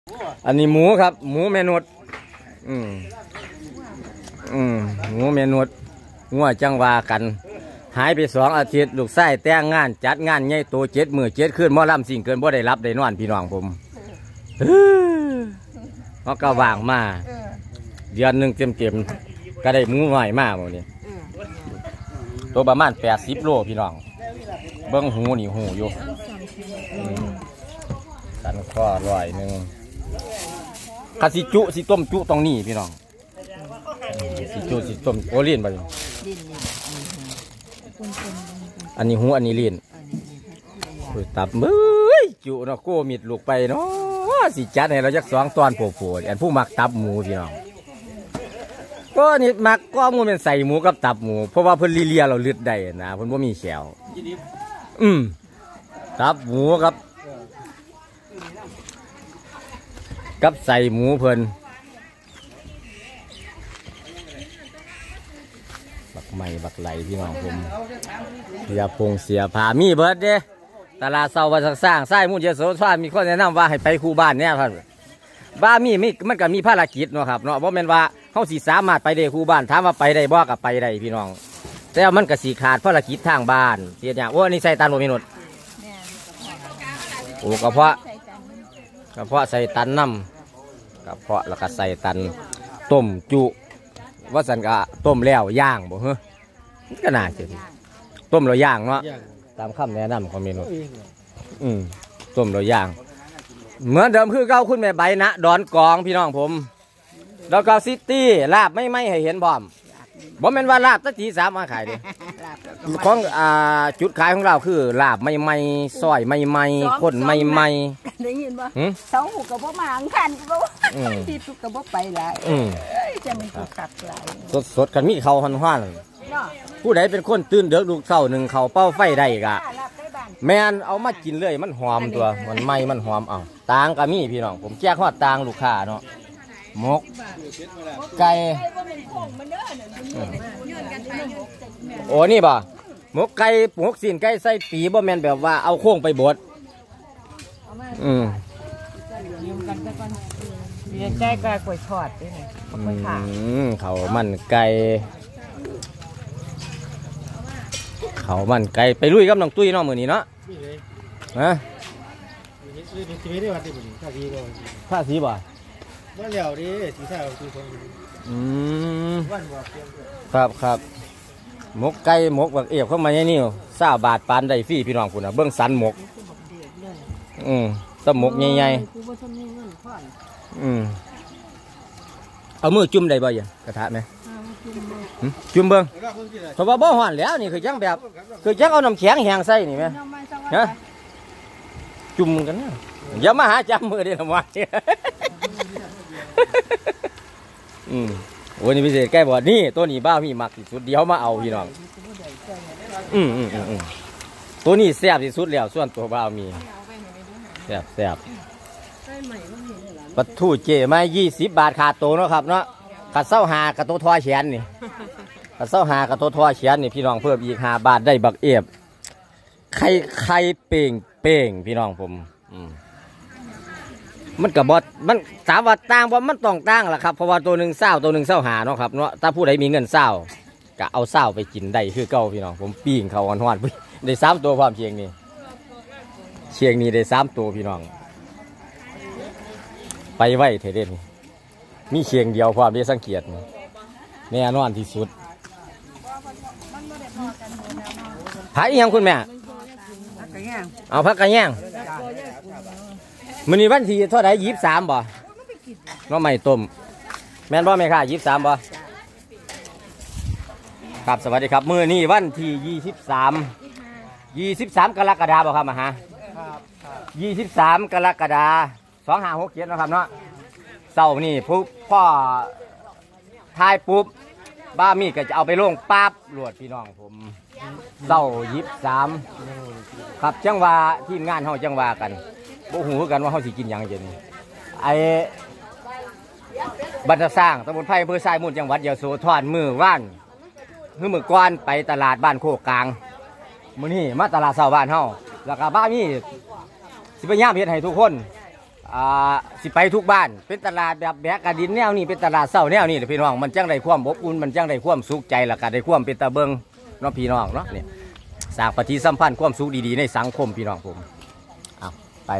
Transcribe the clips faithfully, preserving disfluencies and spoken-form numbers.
อันนี้หมูครับหมูเมนูดอืมอืมหมูเมนูดงัวจังวากันหายไปสองอาทิตย์ลูกไส้แต่งงานจัดงานใหญ่โตเจ็ดมือเจ็ดขึ้นหม้อลำสิ่งเกินบ่ได้รับได้นอนพี่น้องผมเพราะก็ว่างมาเดือนหนึ่งเต็มเต็มก็ได้หมูหน่อยมากหมดนี่ตัวประมาณแปดสิบโลพี่น้องเบิ้งหูนี่หูอยู่สันข้อร้อยหนึ่งคาสิจุสิต้มจุตรงนี้พี่น้องสิจุสิต้มโอเลียนไปอันนี้หูอันนี้เลียนตับมือจุเนาะโก้มิดลูกไปเนาะสิจัดให้เราจักสองตอนโผล่ๆอันผู้มักตับหมูพี่น้องก็นี่มักก็มูเป็นใส่หมูกับตับหมูเพราะว่าเพิ่นลีเลียเราเลือดได้นะเพิ่นว่ามีแขวอืมตับหมูครับกับใส่หมูเพิ่นบักไม้บักไหลพี่น้องผมเสียพงเสียผามีเบิร์ดเด้ตลาดเสาวัดสร้างไส้มุ่งเยโสธรมีข้อแนะนำว่าให้ไปคู่บ้านเนี่ยท่านบ้านมีมันก็มีภารกิจเนาะครับเนาะเพราะแม่นว่าเขาสีสามารถไปได้คู่บ้านถามว่าไปได้บ่กับไปได้พี่น้องแต่มันก็สีขาดภารกิจทางบ้านเสียอย่างว่านี่ใส่ตันโมมินุษโอ้กระเพาะกระเพาะใส่ตันน้ำกระเพาะแล้วก็ใส่ตันต้มจุว่าสันกะต้มแล้วย่างบ่เฮ้ยก็น่าเสียต้มแล้วย่างเนาะตามคำแนะนำของเมนูอืมต้มแล้วย่างเหมือนเดิมคือเก้าคุณแม่ใบนะดอนกองพี่น้องผมแล้วก็ซิตี้ลาบไม่ไม่ให้เห็นบอมบอมเป็นว่าลาบตะจีสามมาขายดิของอ่าจุดขายของเราคือลาบไม่ไม่ซอยไม่ไม่คนไม่ไม่ได้ยินบ่เสากับบ่มาอังคันกับบ่ที่ตุกกับบ่ไปหลายจะมันตุกขัดหลายสดสดกันมีเขาหันห้านผู้ใดเป็นคนตื่นเดือดลูกเศร้าหนึ่งเขาเป้าไฟได้กะแมนเอามากินเลยมันหอมตัวมันไม่มันหอมเอาตางก็มีพี่น้องผมแจ้งว่าตางลูกค้าเนาะหมกไก่โอ้นี่บ่หมกไก่หมกสินไก่ใส่ปีบ่แมนแบบว่าเอาโค้งไปบดอืมเรียนไก่ไก่กล้วยทอดด้วยนะกล้วยขาเขามันไก่เขามันไก่ไปลุยกับน้องตุ้ยน้องมือนี้เนาะฮะผ้าสีบ่ว่าเหลียวดิสีขาวสีทองอืมครับครับหมกไก่หมกแบบเอียบเข้ามาเนี่ยนี่ซาบาทปานได้ฟรีพี่น้องคุณนะเบื้องสันหมกอืมตะหมกใหญ่ๆอืมเอามือจุ่มได้บ่ยังกระทะไหมจุ่มเบิ้งเพราะว่าบ่ห่อนแล้วนี่คือจังแบบคือจังเอาน้ำแข็งแห้งใส่นี่ไหมฮะจุ่มกันนะอย่ามาหาจับมือได้ทำไมอืมวันนี้พิเศษแก้บอดนี่ตัวนี้บ้าพี่มักที่สุดเดี๋ยวมาเอาพี่น้องอืมอืมอืมตัวนี้แซ่บที่สุดแล้วส่วนตัวบ้ามีแซ่บแซ่บปลาทูเจมายี่สิบบาทขาดโตเนาะครับเนาะขาดเส้าหากระโตทอเฉียนนี่ขาดเส้าหากระโตทอเฉียนนี่พี่น้องเพิ่มอีกห้าบาทได้บักเอียบไข่ไข่เป่งเป่งพี่น้องผมอืมมันกับบอสมันสามวัดต่างว่ามันต้องต่างแหละครับเพราะว่าตัวหนึ่งเศร้าตัวหนึ่งเศร้าหาเนาะครับเนาะถ้าผู้ใดมีเงินเศร้าก็เอาเศร้าไปกินได้คือเก่าพี่น้องผมปิ้งเขาหวานๆได้สามตัวความเชียงนี่เชียงนี่ได้สามตัวพี่น้องไปไว้เทเด่นมีเชียงเดียวความได้สังเกตแน่นอนที่สุดหายยังคุณแม่เอาพักกันยังมันนี่วันที่เท่าไหร่ยี่สิบสามบ่น้องใหม่ต้มแม่นบ่แม่ค่ะยี่สิบสามบ่ครับสวัสดีครับมือนี่วันที่ยี่สิบสามยี่สิบสามกรกฎาคมบ่ครับมาฮะยี่สิบสามกรกฎาคมสองห้าหกเจ็ดนะครับเนาะเสาร์นี่ปุ๊บพ่อทายปุ๊บบ้ามีก็จะเอาไปลงปั๊บหลวดพี่น้องผมเสาร์ยี่สิบสามครับจังหวะทีมงานเขาจังหวะกันบ่หูกันว่าเขาสิกินยังเจนี่ไอ้บัตรสร้างตำบลไผ่อำเภอทรายมูลจังหวัดยโสธรมือว่านมือมือก้อนไปตลาดบ้านโคกกลางมื้อนี้มาตลาดเสาบ้านเฮาแล้วก็บ้ามีสิไปย่ามเฮ็ดให้ทุกคนอ่าสิไปทุกบ้านเป็นตลาดแบบแบกกระดินแนวนี้เป็นตลาดเศร้าแนวนี้พี่น้องมันจังได้ความอบอุ่นมันจังได้ความสุขใจและก็ได้ความเป็นตาเบิงเนาะพี่น้องเนาะเนี่ยสร้างปฏิสัมพันธ์ความสุขดีๆในสังคมพี่น้องผมเอาไป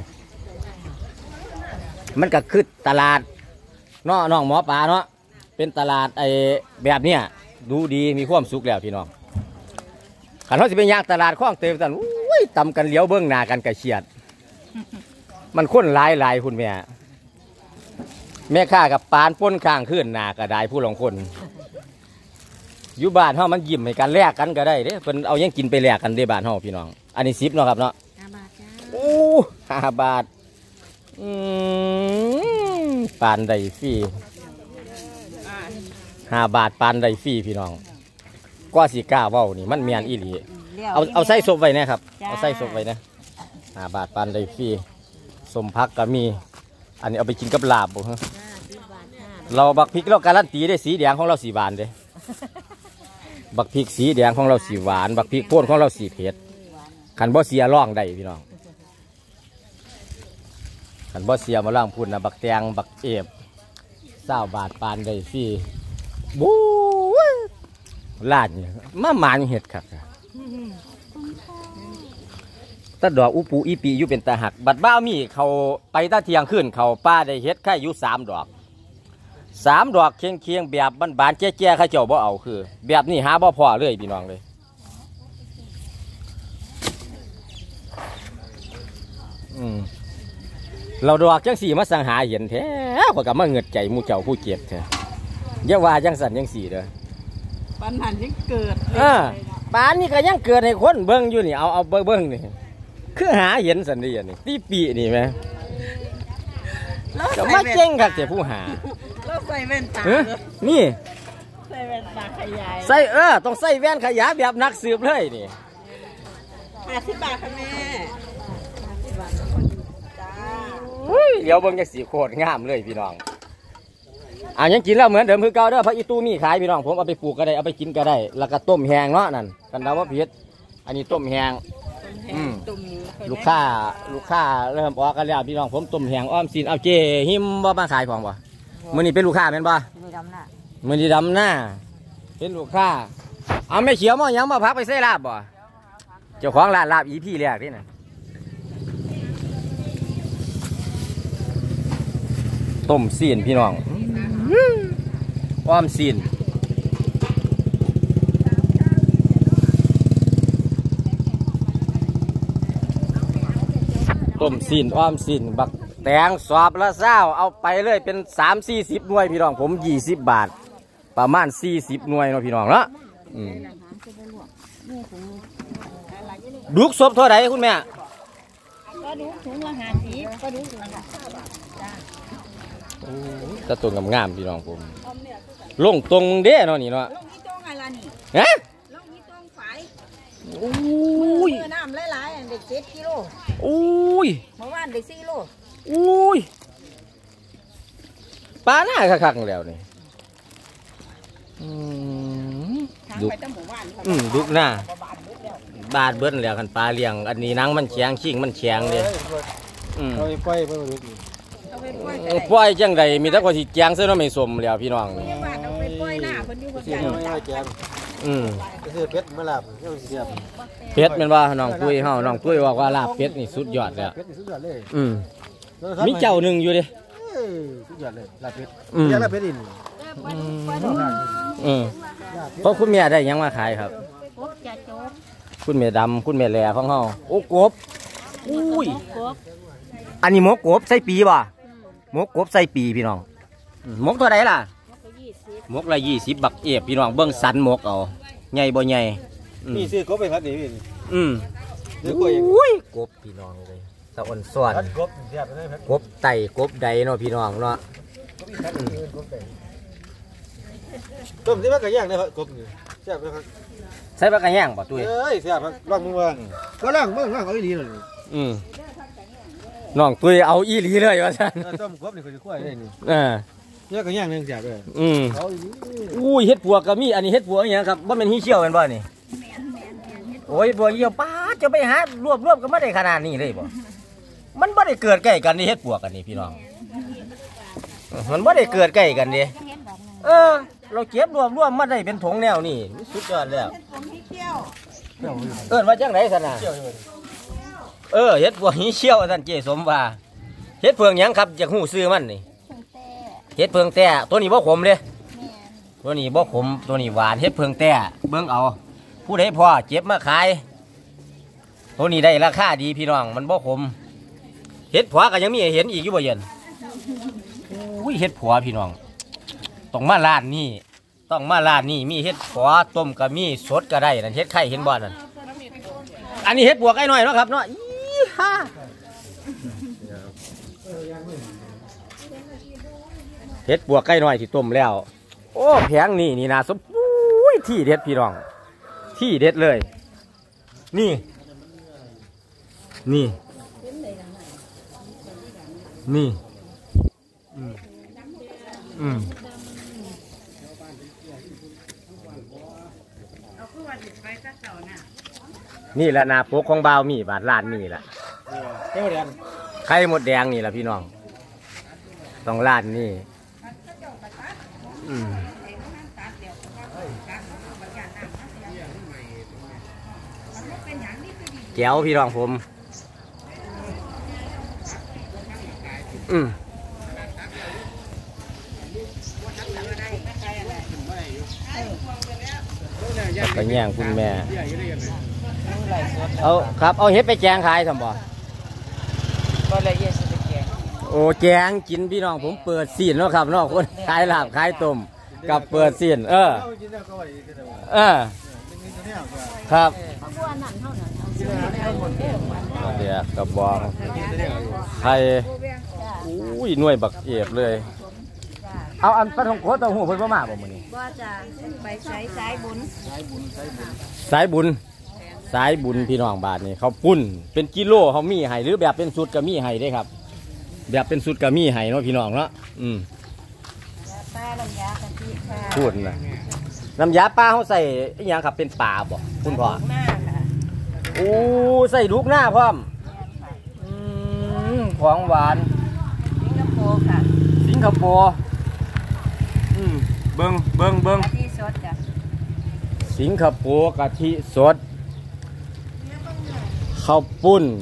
มันก็คือตลาดเนาะน้องหมอปลาเนาะเป็นตลาดไอ้แบบเนี้ยดูดีมีความสุขแล้วพี่น้องขันเขาจะเป็นยางตลาดข้องเต็มตันอุ้ยตำกันเลี้ยวเบื้องหน้ากันกระเฉียดมันค้นหลายหลายคุณแม่แม่ข้ากับปานป้นข้างขึ้นหน้ากระไดผู้หลงคนอยู่บ้านเฮามันยิ้มให้กันแลกกันก็ได้เด้เพิ่นเอายังกินไปแลกกันในบ้านเฮาพี่น้องอันนี้สิบเนาะครับเนาะห้าบาทจ้าโอ้ห้าบาทอืมปานไดฟรีห้าบาทปานไดฟรีพี่น้องก็สีก้าเว้านี่มันเมียนอีหลีเอาเอาไส้ศพไว้นะครับเอาไส้ศพไว้นะห้าบาทปานไดฟรีสมพักก็มีอันนี้เอาไปกินกับลาบบ่ฮะเราบักพริกเราการันตีได้สีแดงของเราสีหวานเด้บักพริกสีแดงของเราสีหวานบักพริกพ่นของเราสีเผ็ดขันบ่เสียร่องได้พี่น้องขันบ่เสียมาล่างพุ่นนะบักแตงบักเอฟเศร้าบาทปานได้ฟรีบู๊ลาดเนี่ยมาหมานเห็ดครับตาดอกอุปูอีปีอยู่เป็นตาหักบัดบ้ามีเขาไปตาเทียงขึ้นเขาป้าได้เห็ดแค่อยู่สามดอกสามดอกเคียงเคียงแบบบานบานแก่แก่ข้าเจ้าบ่เอาคือแบบนี้หาบ่พอเลยพี่น้องเลยอืมเราดอกจังสี่มาสังหาเห็นแท้กว่ากับมาเงิดใจมูเจ้าผู้เจ็บแท้อย่าว่าจังสันจังสี่เด้อปานหันยังเกิดเออปานนี่ก็ยังเกิดให้คนเบิ้งอยู่นี่เอาเอาเบิ้งนี่คือหาเห็นสันดีอันนี้ตีปีนี่ไหมจะมาเจ๊งครับเจ้าผู้หาเราใส่แว่นตานี่ใส่แว่นตาขยายใส่เออต้องใส่แว่นขยายแบบนักสืบเลยนี่ห้าสิบบาทค่ะแม่เดี๋ยวเบิ้งจะสีโคตรงามเลยพี่น้องอ่ายังกินแล้วเหมือนเดิมคือเก่าเด้อพระอีตู้มีขายพี่น้องผมเอาไปปลูกก็ได้เอาไปกินก็ได้แล้วก็ต้มแห้งเนาะนั่นกันดาวว่าเพียรอันนี้ต้มแห้งลูกค้าลูกค้าเริ่มออกกันแล้วพี่น้องผมต้มแห้งอ้อมสินเอาเจหิมว่ามาขายของบ่มื้อนี้เป็นลูกค้าเป็นบ่มื้อดำหน้ามื้อนี้ดำหน้าเป็นลูกค้าเอาไม่เขียวมั้งยังมาพักไปใส่ลาบบ่เจ้าของร้านลาบอีพี่แรกนี่นะต้มซีนพี่น้องอ้อมซีนต้มซีนอ้อมซีนบักแตงสอบละเศร้าเอาไปเลยเป็นสามสี่สิบหน่วยพี่น้องผมยี่สิบบาทประมาณสี่สิบหน่วยเนาะพี่น้องเนาะดุกศพเท่าไหร่คุณแม่ก็ดุกถุงละห้าสิบก็ดุกถุงละตะตุ่นงามๆพี่น้องผมลงตรงเด้เนาะนี่เนาะลงนี่ตรงอะไรนี่ฮะลงนี่ตรงฝายอุ้ยน้ำหลายๆเด็กเจ็ดกิโลอุ้ยเมื่อวานเด็กสี่โลอุ้ยปลาหน้าคักๆแล้วนี่ดุอืมดุหน้าบาดเบิ้ลแล้วกันปลาเลี้ยงอันนี้นังมันแข็งชิงมันแข็งเลยเอาไปปล่อยไปดุปล่อยจังใดมีแต่คนที่แจงเส้นน้ำไม่สมแล้วพี่น้องนี่อืมเป็ดมาลาบเป็ดเป็นว่าน้องตุ้ยเฮาน้องตุ้ยบอกว่าลาบเป็ดนี่สุดยอดเลยอืมมีเจ้าหนึ่งอยู่ดิสุดยอดเลยลาบเป็ดอืมลาบเป็ดอินอืมเพราะคุณแม่ได้ยังมาขายครับคุณแม่ดำคุณแม่แหล่ของเฮาโอ้กบอุ้ยอันนี้หมกกบใส่ปีป่ะหมกกบใส่ปีพี่น้องหมกตัวไหนล่ะหมกละยี่สิบบักเอฟพี่น้องเบิ้งสันหมกเอาใหญ่บ่ใหญ่นี่ซื้อกบไปพัดนี่อืมอุ้ยกบพี่น้องเลยสะอ่อนสวนกบไต่กบใดเนาะพี่น้องเนาะต้มที่มันกระย่างนะครับกบนี่แซ่บนะครับใส่ปลากระย่างป่ะตุ้ยเอ้ยแซ่บครับลองมึงว่าก็ลองมึงลองเอาอีหลีเลยอืมน้องตุ้ยเอาอีหลีเลยว่าฉันต้มกบนี่คือขั้วได้นี่เออเนี่ยก็ย่างนึงแซ่บเลยอืมอุ้ยเฮ็ดปัวก็มีอันนี้เฮ็ดปัวอย่างเงี้ยครับว่ามันฮีเชี่ยวเป็นบ่นี่โอ้ยปัวเหี่ยวป้าจะไปหารวบรวบก็ไม่ได้ขนาดนี้เลยบ่มันบ่ได้เกิดใกล้กันนี่เฮ็ดปวกกันนี่พี่น้องมันบ่ได้เกิดใกล้กันดิเออเราเก็บรวบรวมมาได้เป็นถุงแนวนี่สุดยอดแล้วเอิ้นว่าจังได๋ซั่นน่ะเออเฮ็ดปวกหิเชี่ยวท่านเจสมว่าเฮ็ดเพิงหยังครับจากหูซื้อมันนี่เฮ็ดเพิงแต่ตัวนี้บ่ขมเลยตัวนี้บ่ขมตัวนี้หวานเฮ็ดเพิงแต่เบิ่งเอาผู้ใดพอเจ็บมาขายตัวนี้ได้ราคาดีพี่น้องมันบ่ขมเฮ็ดผัวก็ยังมีให้เห็นอีกอยู่บ่เย็นอุ้ยเฮ็ดผัวพี่น้องต้องมาร้านนี้ต้องมาร้านนี้มีเฮ็ดผัวต้มก็มีสดก็ได้นั่นเฮ็ดไข่เห็นบ่นั่นอันนี้เฮ็ดบวกไอ้น้อยเนาะครับเนาะอีฮ่าเฮ็ดบวกไก่น้อยที่ต้มแล้วโอ้แพงนี่นี่นะสมอุ้ยที่เด็ดพี่น้องที่เด็ดเลยนี่นี่นี่อืมอืมนี่แหละนาปกของบ่าวมีบาทล้านมีแหละไข่หมดแดงนี่แหละพี่น้องต้องล้านนี่อืมแก้วพี่น้องผมอืมไปแย่งคุณแม่เอาครับเอาเฮ็ดไปแจงขายทำบ่ก็ละเอียดสิแจงโอ้แจงกินพี่น้องผมเปิดซีนเนาะครับเนาะคนขายลาบขายต้มกับเปิดซีนเออเออครับเดี๋ยวกับบองไทยอุ้ยหน่วยบักเอียดเลยเอาอันปลาทองโคตรหูเพิ่นบ่มาบ่มื้อนี้บ่จ้ะไปใช้สายบุญสายบุญสายบุญสายบุญสายบุญพี่น้องบาทนี่เขาปุ้นเป็นกิโลเขามีให้หรือแบบเป็นสุดก็มีให้ได้ครับแบบเป็นสุดก็มีให้เนาะพี่น้องเนาะอืมปลาน้ำยากะทิค่ะพูดนะน้ำยาปลาเขาใส่อีหยังครับเป็นปลาบ่คุณพ่อโอ้ใส่ลูกหน้าพร้อมของหวานสิงคโปร์ค่ะสิงคโปร์อืมเบิ้งเบิ้งเบิ้งกะทิสดจ้ะสิงคโปร์กะทิสดข้าวปุ้น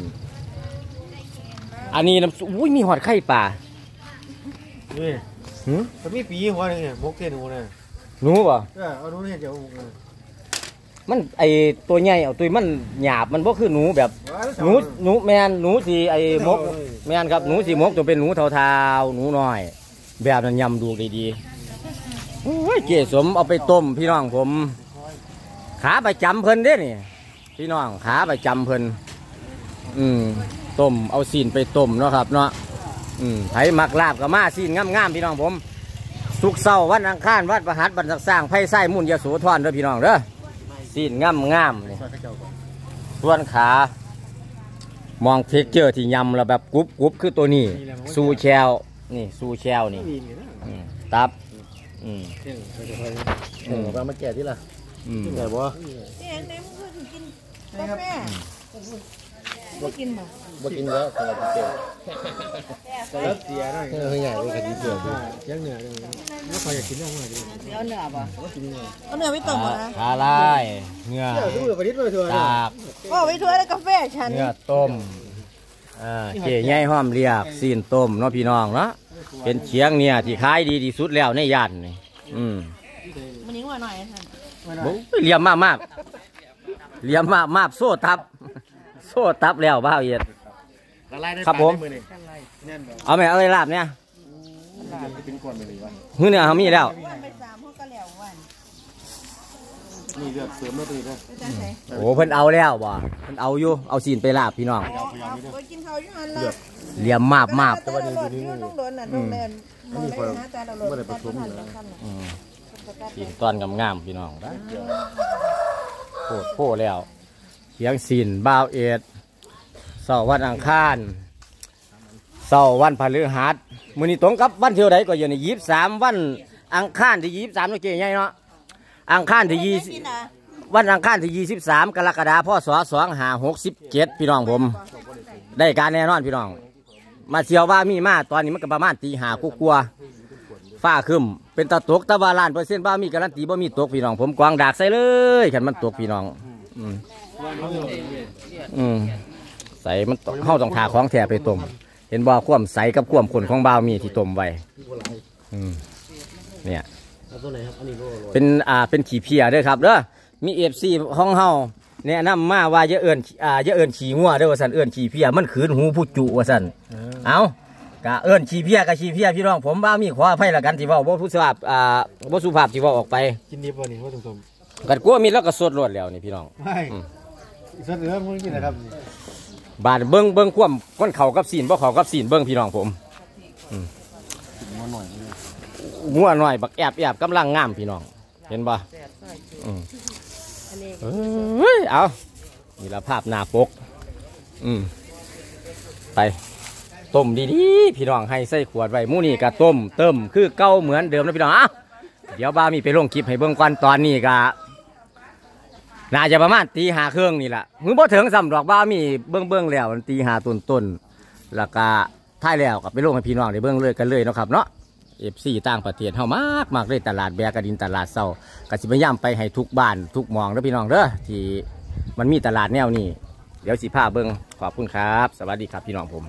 อันนี้น้ำอุ้ยมีหอดไข่ปลานี่หืมมันมีปีหัวนึงเนี่ยมกเทียนหัวเนี่ยหนูป่ะเออเอาหนูเนี่ยเดี๋ยวมันไอตัวใหญ่เอาตัวมันหยาบมันก็คือหนูแบบหนูหนูแมนหนูสีไอมกแมนครับหนูสีมกจะเป็นหนูเทาๆหนูน้อยแบบนั้นยำดูดีๆโอ้ยเกศสมเอาไปต้มพี่น้องผมขาไปจำเพลินเด้นี่พี่น้องขาไปจำเพลินอืมต้มเอาซีนไปต้มเนาะครับเนาะอืมไผ่มักลาบกับมาซีนงามๆพี่น้องผมสุกเสาร์วันอังคารวัดประหัตบรรทัดสร้างไผ่ไส้มุ่นยาสูทอนเด้อพี่น้องเด้อซีนงามงามเลยส่วนขามองเทคเจอร์ที่ยำแล้วแบบกรุบกรุบคือตัวนี้ซูแชลนี่ซูแชลนี่ตับอืมอืมมาแก่ที่ละอืมไงบ่แก่ไหนมึงเคยกินกาแฟบ่กินบ่บ่กินแล้วขนาดเกี่ยวแล้วเสียหน่อยเฮ้ยใหญ่กว่าคดีเกี่ยวยังเหนือเลยไม่ค่อยอยากกินเนื้อเลยเอาเนื้อป่ะเอาเนื้อไม่ต้มนะขาลายเนื้อจากโอ้ไปถ้วยแล้วกาแฟฉันเนื้อต้มอ่าเก๋ใหญ่หอมเรียกซีนต้มเนาะพี่น้องเนาะเป็นเชียงเนี่ยที่ขายดีที่สุดแล้วในย่านนี่อืมมันนิ่งหน่อยหน่อยท่านเลี้ยมมากมากเลี้ยมมากมากโซ่ทับโซ่ทับแล้วบ้าเอียดครับผมเอาไหมเอาอะไรลาบเนี่ยมือเนี่ยเขามีแล้วโอ้เพิ่นเอาแล้วบ่เพิ่นเอาอยู่เอาซีนไปลาบพี่น้องเลี้ยมมากมากซีนตอนงามๆพี่น้องโคตรโคตรแล้วเขียงซีนบ้าเอ็ดเสาร์วันอังคารเสาร์วันพฤหัสมื้อนี้ตรงกับวันเที่ยวใดก็อยู่ในยี่สิบสามวันอังคารที่ยี่สิบสามโอเคใหญ่เนาะอังคารที่ยี่สิบวันอังคารที่ยี่สิบสามกรกฎาคมพศสองห้าหกสิบเจ็ดพี่น้องผมได้การแน่นอนพี่น้องมาเที่ยวว่ามีมาตอนนี้มันก็ประมาณตีห้ากุ๊กกัวฟ้าคึมเป็นตะตกตะวันล้านเปอร์เซ็นต์ว่ามีการันตีว่ามีตกพี่น้องผมกวางดากใส่เลยขันมันตกพี่น้องอืมอืมใส่มันเข้าต้องทาของแถไปต้มเห็นบ่ความใสกับความขนของบ่าวมีที่ต้มไว้อืมเนี่ยเป็นอ่าเป็นขี้เพียด้วยครับเด้อมีเอฟซีห้องเฮาแนะนำมาว่าจะเอิญอ่าจะเอิญขี้งัวเด้อว่าสันเอิญขี้เพียมันขืนหูผู้จุว่าสันเอากะเอิญขี้เพียกับขี้เพียพี่น้องผมบ่าวมีขออภัยละกันที่ว่าบ่สุภาพอ่าบ่สุภาพที่ว่าออกไปกินดีป่ะนี่ว่าตรงๆกันกลัวมีแล้วก็สดรวดแล้วนี่พี่น้องไม่สดเหลือมึงกินนะครับบาดเบิ้งเบิ้งคว่ำก้นเข่ากับสีนบ่เข่ากับสีนเบิ้งพี่น้องผมงัวหน่อยบักแอบแอบกำลังงามพี่น้องเห็นบ่เฮ้ยเอานี่ละภาพหน้าปกอืมไปต้มดีๆพี่น้องให้ใส่ขวดไว้มู่นี่กะต้มเติมคือเก่าเหมือนเดิมนะพี่น้องอ่ะเดี๋ยวบ้ามีไปลงคลิปให้เบิ้งก่อนตอนนี้กะน่าจะประมาณตีหาเครื่องนี่แหละมือพอถึงสำดอกบ้ามีเบื้องเบื้องแล้วตีหาต้นต้นแล้วก็ท้ายแล้วกับไปลงให้พี่น้องได้เบื้องเลยกันเลยนะครับเนาะเอฟซีต่างประเทศเฮามากมากเลยตลาดแบกระดินตลาดเศร้ากสิพยายามไปให้ทุกบ้านทุกมองเด้อพี่น้องเด้อที่มันมีตลาดแนวนี้เดี๋ยวสีผ้าเบื้องขอบคุณครับสวัสดีครับพี่น้องผม